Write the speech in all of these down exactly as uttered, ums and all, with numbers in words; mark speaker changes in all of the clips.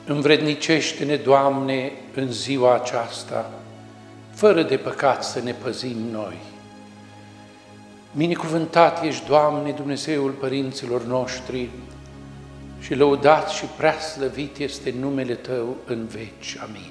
Speaker 1: Învrednicește-ne, Doamne, în ziua aceasta, fără de păcat să ne păzim noi. Binecuvântat ești, Doamne, Dumnezeul părinților noștri, și lăudat și prea slăvit este numele Tău în veci. Amin.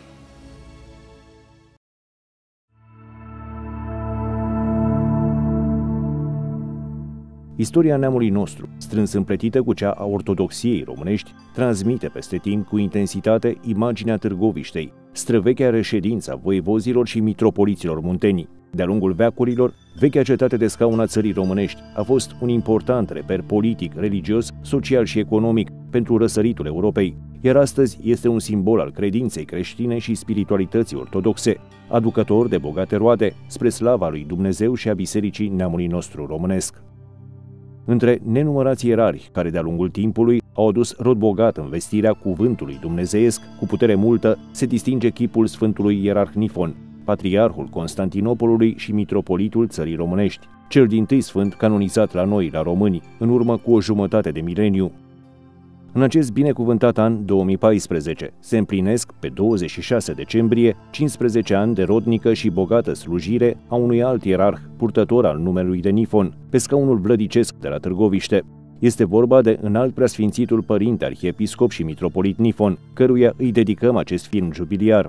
Speaker 2: Istoria neamului nostru, strâns împletită cu cea a ortodoxiei românești, transmite peste timp cu intensitate imaginea Târgoviștei, străvechea reședința voievozilor și mitropoliților munteni. De-a lungul veacurilor, vechea cetate de scaun a țării românești a fost un important reper politic, religios, social și economic pentru răsăritul Europei, iar astăzi este un simbol al credinței creștine și spiritualității ortodoxe, aducător de bogate roade spre slava lui Dumnezeu și a bisericii neamului nostru românesc. Între nenumărați ierarhi care de-a lungul timpului au adus rod bogat în vestirea cuvântului dumnezeiesc cu putere multă, se distinge chipul Sfântului Ierarh Nifon, patriarhul Constantinopolului și mitropolitul țării românești, cel dintâi sfânt canonizat la noi, la români, în urmă cu o jumătate de mileniu. În acest binecuvântat an două mii paisprezece se împlinesc, pe douăzeci și șase decembrie, cincisprezece ani de rodnică și bogată slujire a unui alt ierarh, purtător al numelui de Nifon, pe scaunul vlădicesc de la Târgoviște. Este vorba de înalt preasfințitul părinte arhiepiscop și mitropolit Nifon, căruia îi dedicăm acest film jubiliar.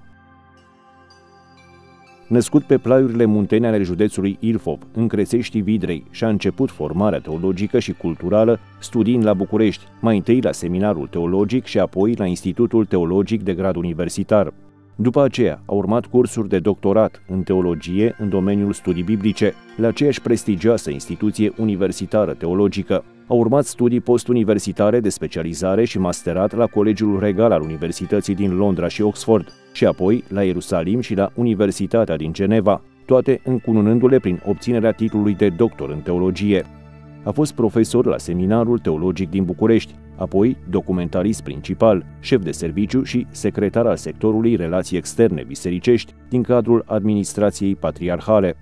Speaker 2: Născut pe plaiurile muntene ale județului Ilfov, în Crețeștii Vidrei, și-a început formarea teologică și culturală studiind la București, mai întâi la Seminarul Teologic și apoi la Institutul Teologic de grad universitar. După aceea a urmat cursuri de doctorat în teologie în domeniul studii biblice, la aceeași prestigioasă instituție universitară teologică. A urmat studii postuniversitare de specializare și masterat la Colegiul Regal al Universității din Londra și Oxford, și apoi la Ierusalim și la Universitatea din Geneva, toate încununându-le prin obținerea titlului de doctor în teologie. A fost profesor la Seminarul Teologic din București, apoi documentarist principal, șef de serviciu și secretar al sectorului Relații Externe Bisericești din cadrul administrației patriarhale.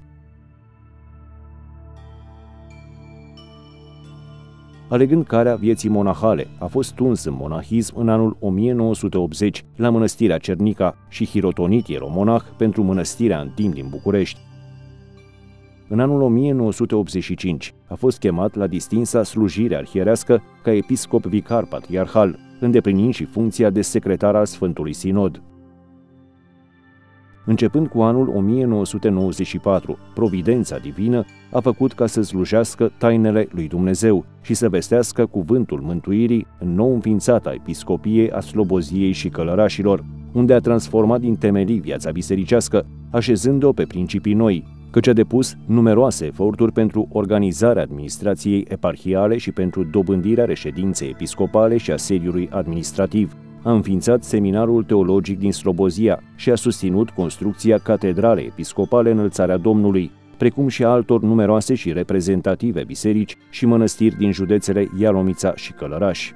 Speaker 2: Alegând calea vieții monahale, a fost tuns în monahism în anul o mie nouă sute optzeci la mănăstirea Cernica și hirotonit ieromonah pentru mănăstirea Antim din București. În anul o mie nouă sute optzeci și cinci a fost chemat la distinsa slujire arhierească ca episcop vicar patriarhal, îndeplinind și funcția de secretar al Sfântului Sinod. Începând cu anul o mie nouă sute nouăzeci și patru, providența divină a făcut ca să slujească tainele lui Dumnezeu și să vestească cuvântul mântuirii în nou înființata episcopie a Sloboziei și Călărașilor, unde a transformat din temelii viața bisericească, așezând-o pe principii noi, căci a depus numeroase eforturi pentru organizarea administrației eparhiale și pentru dobândirea reședinței episcopale și a sediului administrativ. A înființat Seminarul Teologic din Slobozia și a susținut construcția Catedralei Episcopale Înălțarea Domnului, precum și a altor numeroase și reprezentative biserici și mănăstiri din județele Ialomița și Călăraș.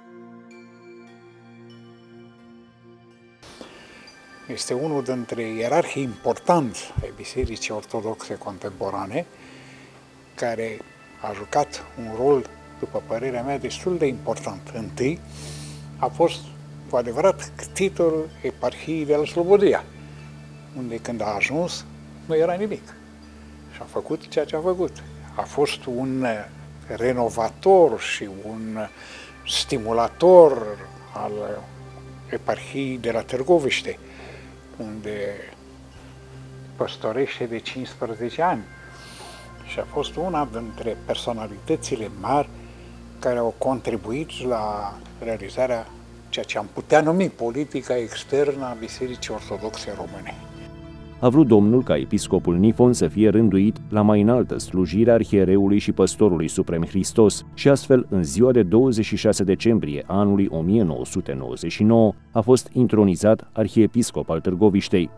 Speaker 3: Este unul dintre ierarhii importanți ai Bisericii Ortodoxe contemporane, care a jucat un rol, după părerea mea, destul de important. Întâi a fost cu adevărat titlul eparhiei de la Slobozia, unde când a ajuns nu era nimic. Și a făcut ceea ce a făcut. A fost un renovator și un stimulator al eparhiei de la Târgoviște, unde păstorește de cincisprezece ani. Și a fost una dintre personalitățile mari care au contribuit la realizarea ceea ce am putea numi politica externă a Bisericii Ortodoxe Române.
Speaker 2: A vrut Domnul ca episcopul Nifon să fie rânduit la mai înaltă slujire arhiereului și păstorului suprem Hristos și astfel, în ziua de douăzeci și șase decembrie a anului o mie nouă sute nouăzeci și nouă, a fost intronizat arhiepiscop al Târgoviștei.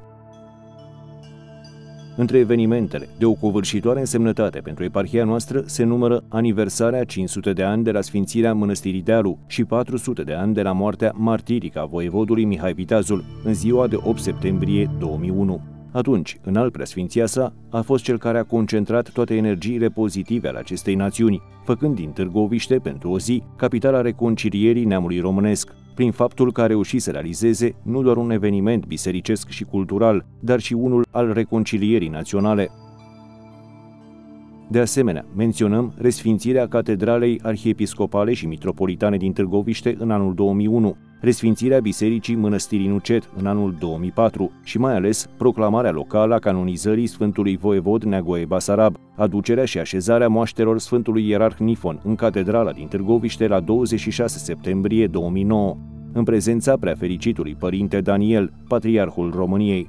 Speaker 2: Între evenimentele de o covârșitoare însemnătate pentru eparhia noastră se numără aniversarea cinci sute de ani de la sfințirea Mănăstirii Dealu și patru sute de ani de la moartea martirică a voievodului Mihai Viteazul, în ziua de opt septembrie două mii unu. Atunci, înalt preasfinția sa a fost cel care a concentrat toate energiile pozitive ale acestei națiuni, făcând din Târgoviște, pentru o zi, capitala reconcilierii neamului românesc, prin faptul că a reușit să realizeze nu doar un eveniment bisericesc și cultural, dar și unul al reconcilierii naționale. De asemenea, menționăm resfințirea Catedralei Arhiepiscopale și Mitropolitane din Târgoviște în anul două mii unu, resfințirea Bisericii Mănăstirii Nucet în anul două mii patru și mai ales proclamarea locală a canonizării Sfântului Voievod Neagoe Basarab, aducerea și așezarea moaștelor Sfântului Ierarh Nifon în Catedrala din Târgoviște la douăzeci și șase septembrie două mii nouă, în prezența Preafericitului Părinte Daniel, Patriarhul României.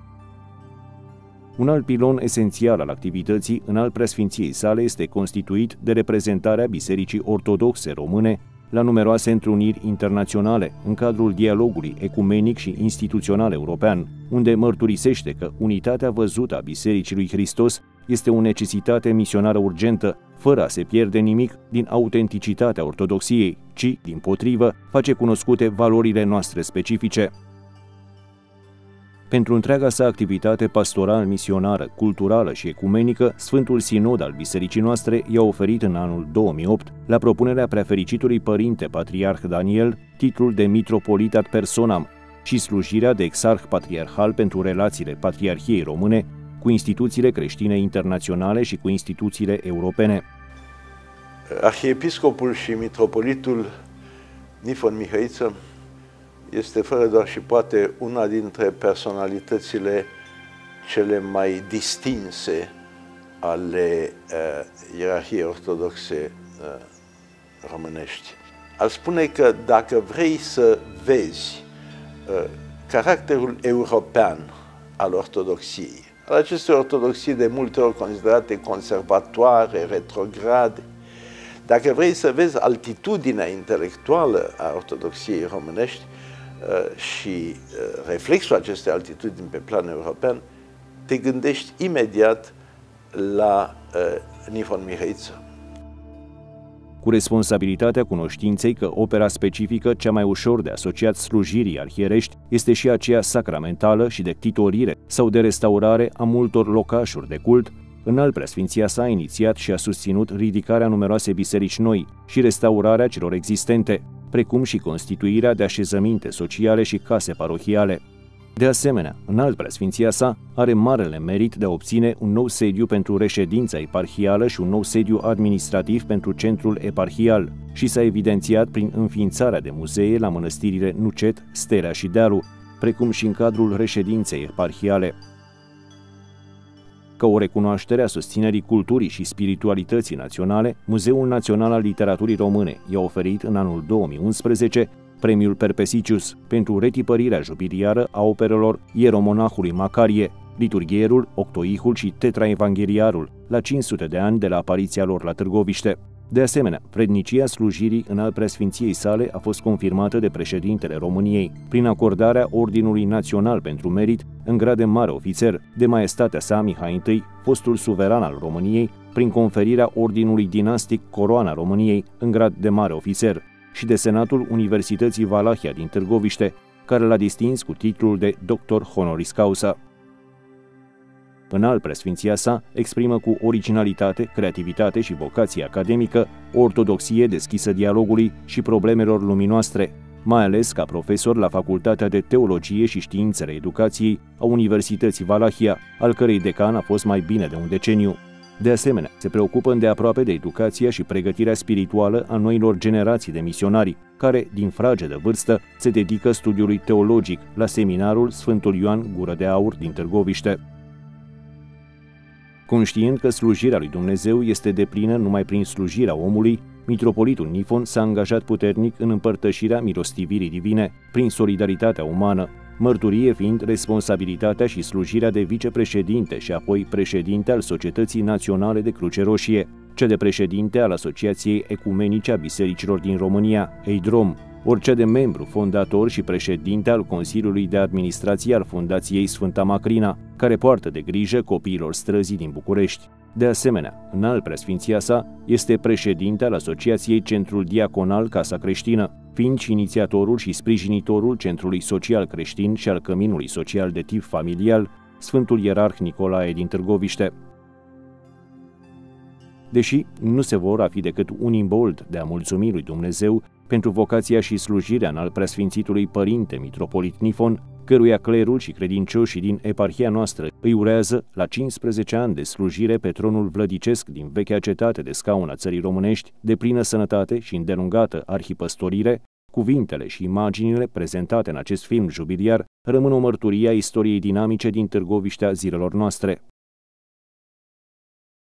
Speaker 2: Un alt pilon esențial al activității în al preasfinției sale este constituit de reprezentarea Bisericii Ortodoxe Române la numeroase întruniri internaționale în cadrul dialogului ecumenic și instituțional european, unde mărturisește că unitatea văzută a Bisericii lui Hristos este o necesitate misionară urgentă, fără a se pierde nimic din autenticitatea ortodoxiei, ci, dimpotrivă, face cunoscute valorile noastre specifice. Pentru întreaga sa activitate pastoral, misionară, culturală și ecumenică, Sfântul Sinod al Bisericii noastre i-a oferit în anul două mii opt, la propunerea Preafericitului Părinte Patriarh Daniel, titlul de mitropolit ad personam și slujirea de exarh patriarhal pentru relațiile Patriarhiei Române cu instituțiile creștine internaționale și cu instituțiile europene.
Speaker 4: Arhiepiscopul și mitropolitul Nifon Mihăiță este fără doar și poate una dintre personalitățile cele mai distinse ale uh, ierarhiei ortodoxe uh, românești. Aș spune că dacă vrei să vezi uh, caracterul european al ortodoxiei, al acestei ortodoxii de multe ori considerate conservatoare, retrograde, dacă vrei să vezi altitudinea intelectuală a ortodoxiei românești, și reflexul acestei altitudini pe plan european, te gândești imediat la Nifon Mihăiță.
Speaker 2: Cu responsabilitatea cunoștinței că opera specifică cea mai ușor de asociat slujirii arhierești este și aceea sacramentală și de ctitorire sau de restaurare a multor locașuri de cult, Înalt Preasfinția sa a inițiat și a susținut ridicarea numeroase biserici noi și restaurarea celor existente, precum și constituirea de așezăminte sociale și case parohiale. De asemenea, Înalt Preasfinția sa are marele merit de a obține un nou sediu pentru reședința eparhială și un nou sediu administrativ pentru centrul eparhial și s-a evidențiat prin înființarea de muzee la mănăstirile Nucet, Stelea și Dealu, precum și în cadrul reședinței eparhiale. Ca o recunoaștere a susținerii culturii și spiritualității naționale, Muzeul Național al Literaturii Române i-a oferit în anul două mii unsprezece premiul Perpesicius pentru retipărirea jubiliară a operelor Ieromonahului Macarie, Liturghierul, Octoihul și Tetraevangheliarul, la cinci sute de ani de la apariția lor la Târgoviște. De asemenea, vrednicia slujirii în al preasfinției sale a fost confirmată de președintele României, prin acordarea Ordinului Național pentru Merit în grad de mare ofițer, de maestatea sa Mihai I, fostul suveran al României, prin conferirea Ordinului Dinastic Coroana României în grad de mare ofițer, și de Senatul Universității Valahia din Târgoviște, care l-a distins cu titlul de doctor honoris causa. Înalt Preasfinția sa exprimă cu originalitate, creativitate și vocație academică o ortodoxie deschisă dialogului și problemelor luminoastre, mai ales ca profesor la Facultatea de Teologie și Științele Educației a Universității Valahia, al cărei decan a fost mai bine de un deceniu. De asemenea, se preocupă îndeaproape de educația și pregătirea spirituală a noilor generații de misionari, care, din fragedă vârstă, se dedică studiului teologic la seminarul Sfântul Ioan Gură de Aur din Târgoviște. Conștient că slujirea lui Dumnezeu este deplină numai prin slujirea omului, mitropolitul Nifon s-a angajat puternic în împărtășirea milostivirii divine prin solidaritatea umană, mărturie fiind responsabilitatea și slujirea de vicepreședinte și apoi președinte al Societății Naționale de Cruce Roșie, cea de președinte al Asociației Ecumenice a Bisericilor din România, EIDROM, ori cea de membru fondator și președinte al Consiliului de Administrație al Fundației Sfânta Macrina, care poartă de grijă copiilor străzii din București. De asemenea, Înalt Preasfinția sa este președinte al Asociației Centrul Diaconal Casa Creștină, fiind și inițiatorul și sprijinitorul Centrului Social Creștin și al Căminului Social de tip familial, Sfântul Ierarh Nicolae din Târgoviște. Deși nu se vor a fi decât un imbold de a mulțumi lui Dumnezeu pentru vocația și slujirea în al preasfințitului Părinte Mitropolit Nifon, căruia clerul și credincioșii din eparhia noastră îi urează, la cincisprezece ani de slujire pe tronul vlădicesc din vechea cetate de scaun a țării românești, de plină sănătate și îndelungată arhipăstorire, cuvintele și imaginile prezentate în acest film jubiliar rămân o mărturie a istoriei dinamice din Târgoviștea zilelor noastre.